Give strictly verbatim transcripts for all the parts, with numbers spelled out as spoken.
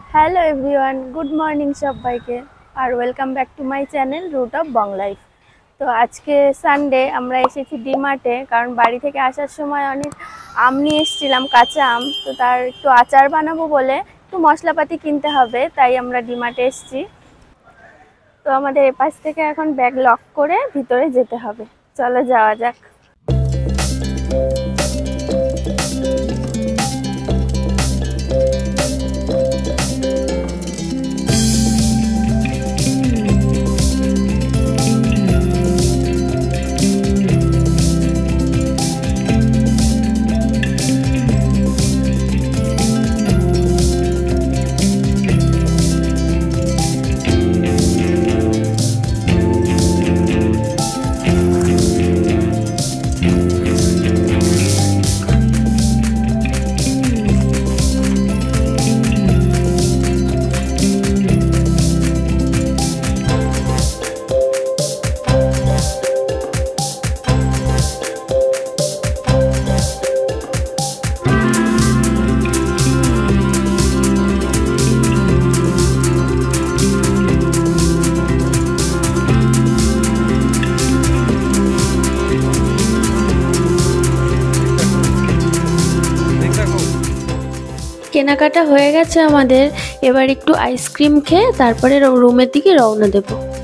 Hello everyone, good morning সবাইকে। আর welcome back to my channel Root of Bong Life. তো আজকে Sunday, আমরা এসেছি ডিমার্টে, কারণ বাড়ি থেকে আসার সময় অনেক আম নিয়ে এসেছিলাম, কাঁচা আম। তো তার একটু আচার বানাবো বলে একটু মশলাপাতি কিনতে হবে, তাই আমরা ডিমার্টে এসেছি। তো আমাদের এপাশ থেকে এখন ব্যাগ লক করে ভিতরে যেতে হবে। চলো যাওয়া যাক। কেনাকাটা হয়ে গেছে আমাদের, এবার একটু আইসক্রিম খেয়ে তারপরে রুমের দিকে রওনা দেব।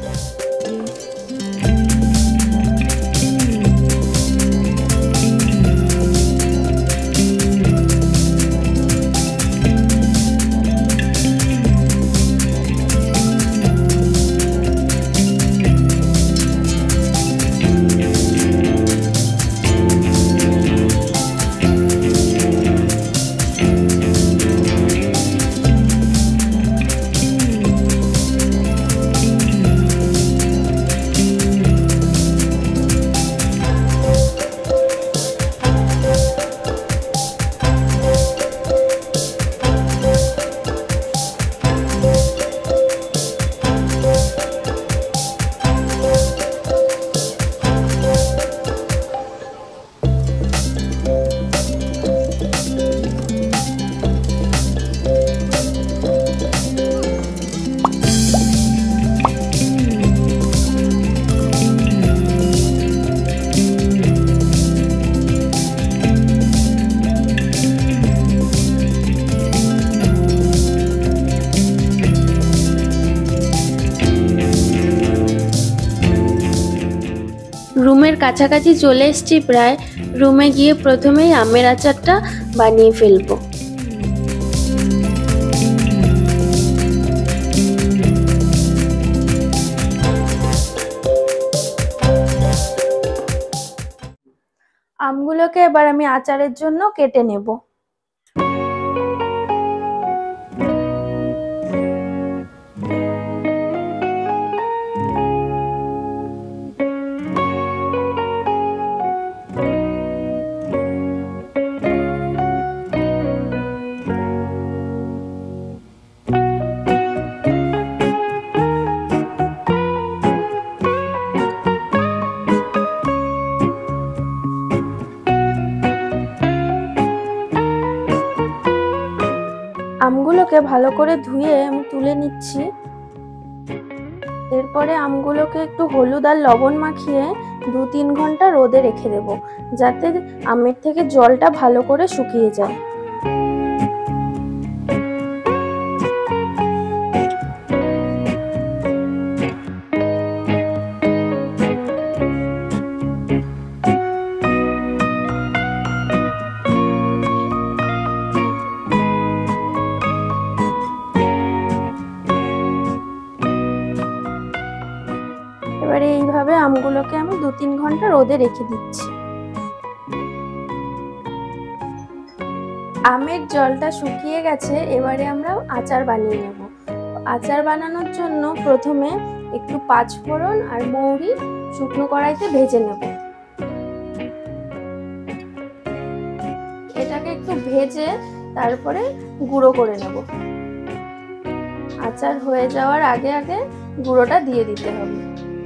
রুমের কাছাকাছি চলে এসেছি প্রায়। রুমে গিয়ে প্রথমেই আমের আচারটা বানিয়ে ফেলবো। আমগুলোকে এবার আমি আচারের জন্য কেটে নেব। আমগুলোকে ভালো করে ধুয়ে আমি তুলে নিচ্ছি। এরপরে আমগুলোকে একটু হলুদ আর লবণ মাখিয়ে দু তিন ঘন্টা রোদে রেখে দেব, যাতে আমের থেকে জলটা ভালো করে শুকিয়ে যায়। এবারে এইভাবে আমগুলোকে আমি দু তিন ঘন্টা রোদে রেখে দিচ্ছি। আমের জলটা শুকিয়ে গেছে, এবারে আমরা আচার বানিয়ে নেব। আচার বানানোর জন্য প্রথমে একটু পাঁচফোড়ন আর মৌরি শুকনো কড়াইতে ভেজে নেব। এটাকে একটু ভেজে তারপরে গুঁড়ো করে নেব। আচার হয়ে যাওয়ার আগে আগে গুঁড়োটা দিয়ে দিতে হবে।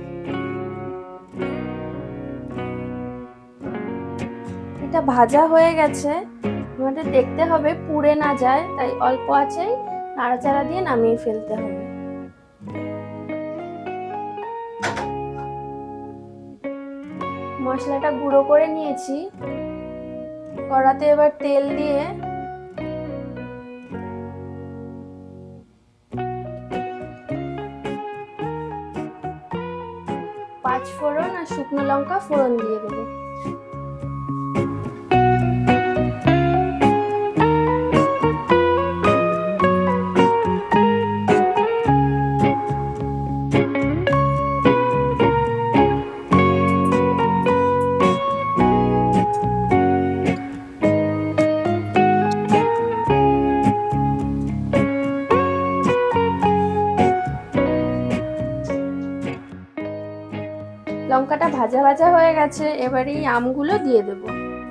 এটা ভাজা হয়ে গেছে, আমাদের দেখতে হবে পুড়ে না যায়, তাই অল্প আঁচেই নাড়াচাড়া দিয়ে নামিয়ে ফেলতে হবে। মশলাটা গুঁড়ো করে নিয়েছি। কড়াতে এবার তেল দিয়ে পাঁচ ফোড়ন আর শুকনো লঙ্কা ফোড়ন দিয়ে দেবো। লঙ্কাটা ভাজা ভাজা হয়ে গেছে, এবার এই আমগুলো দিয়ে দেব।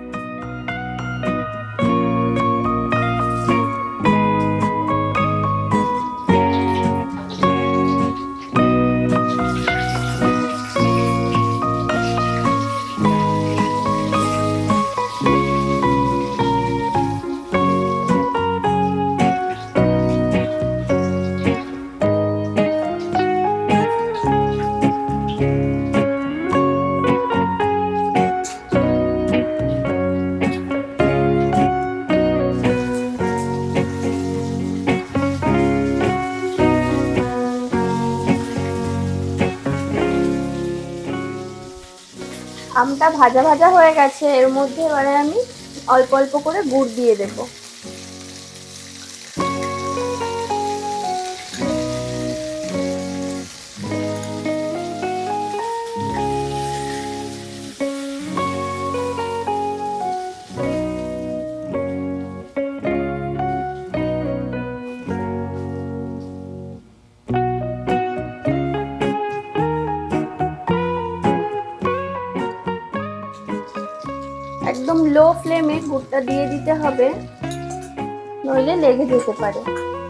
আমটা ভাজা ভাজা হয়ে গেছে, এর মধ্যে এবারে আমি অল্প অল্প করে গুড় দিয়ে দেব। একদম লো ফ্লেমে গুড়টা দিয়ে দিতে হবে, নইলে লেগে যেতে পারে।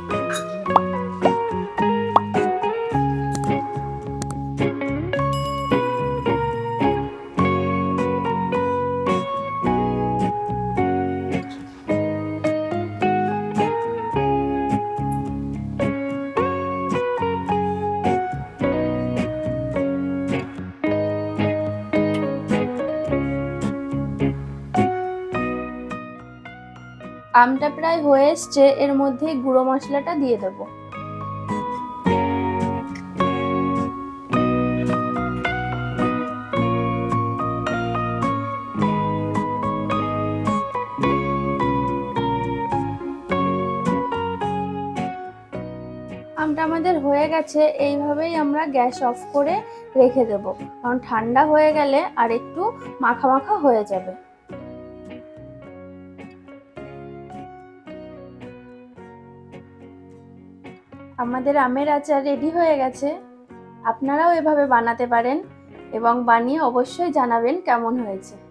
আমটা প্রায় হয়ে এসছে, এর মধ্যে গুঁড়ো মশলাটা দিয়ে দেব। আমটা আমাদের হয়ে গেছে, এইভাবেই আমরা গ্যাস অফ করে রেখে দেব, কারণ ঠান্ডা হয়ে গেলে আর একটু মাখা মাখা হয়ে যাবে। আমাদের আমের আচার রেডি হয়ে গেছে। আপনারাও এভাবে বানাতে পারেন এবং বানিয়ে অবশ্যই জানাবেন কেমন হয়েছে।